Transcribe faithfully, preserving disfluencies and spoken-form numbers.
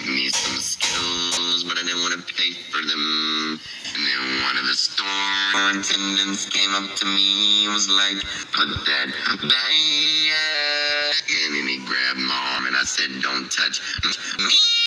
get me some Skittles, but I didn't want to pay for them. And then one of the store attendants came up to me and was like, put that back. And then he grabbed my arm and I said, don't touch me.